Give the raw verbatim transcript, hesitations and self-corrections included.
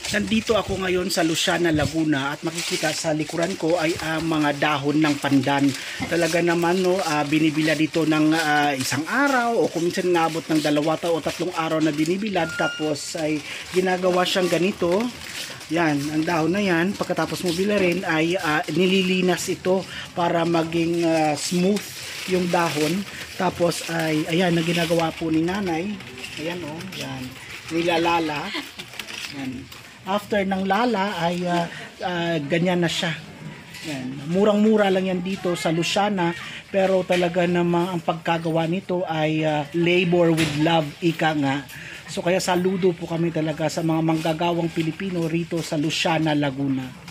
Nandito ako ngayon sa Luciana, Laguna at makikita sa likuran ko ay ang mga dahon ng pandan. Talaga naman no, uh, binibila dito ng uh, isang araw o kung minsan nabot ng dalawa o tatlong araw na binibilad, tapos ay ginagawa siyang ganito. Yan, ang dahon na yan, pagkatapos mo bilarin ay uh, nililinas ito para maging uh, smooth yung dahon. Tapos ay, ayan, na ginagawa po ni nanay. Ayan o, oh, yan, nilalala. Yan. After ng lala ay uh, uh, ganyan na siya. Yan. Murang-mura lang yan dito sa Luciana, pero talaga namang ang pagkagawa nito ay uh, labor with love, ika nga. So kaya saludo po kami talaga sa mga manggagawang Pilipino rito sa Luciana, Laguna.